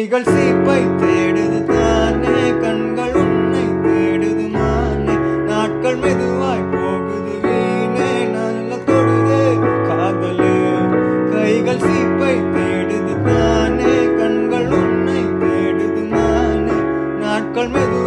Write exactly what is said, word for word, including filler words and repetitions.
கைகள் சீப்பை தேடுது தானே, கண்கள் உன்னை தேடுது மானே, நாட்கள் மெதுவாய் போகுது வீணே, நல்ல தொடுதே காதலே. கைகள் சீப்பை தேடுது தானே, கண்கள் உன்னை தேடுது மானே, நாட்கள் மெது